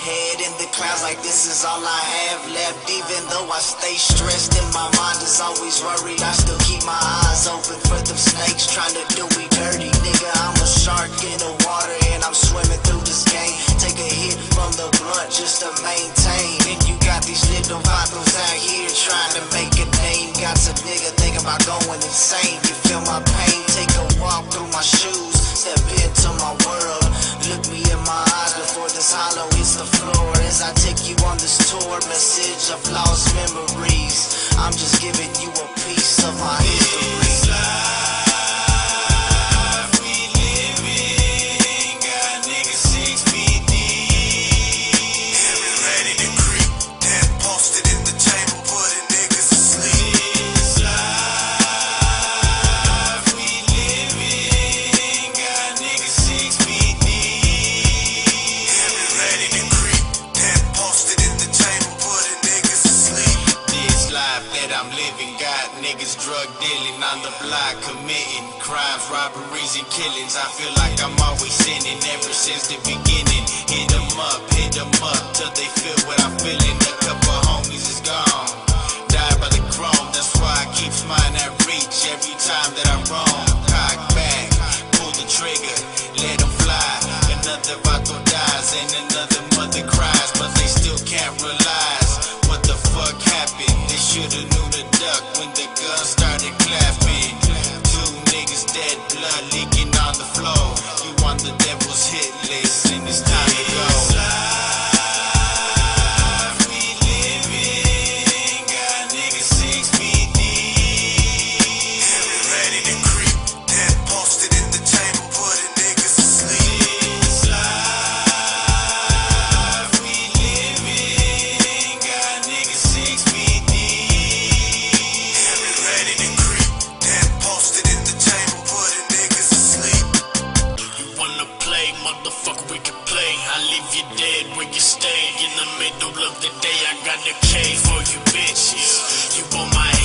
Head in the clouds like this is all I have left. Even though I stay stressed and my mind is always worried, I still keep my eyes open for them snakes trying to do me dirty. Nigga, I'm a shark in the water and I'm swimming through this game. Take a hit from the blunt just to maintain. And you got these little vatos out here trying to make a name. Got some nigga thinking about going insane. You feel my pain? Take a walk through my shoes, step into my world. Look me in my eyes before this hollow hits the floor. As I take you on this tour, message of lost memories. I'm just giving you a piece of my history. Niggas drug dealing on the block, committing crimes, robberies, and killings. I feel like I'm always sinning ever since the beginning. Hit 'em up till they feel what I'm feeling. A couple homies is gone, died by the chrome. That's why I keep mine at reach every time that I roam. Cock back, pull the trigger, let 'em fly. Another vato dies and another mother cries, but they still can't realize what the fuck happened. They should've knew to duck when the gun started clapping. Two niggas dead, blood leaking on the floor. You on the devil's hit list and it's time to go. Motherfucker, we can play. I leave you dead where you stay. In the middle of the day, I got the K for you bitches. You want my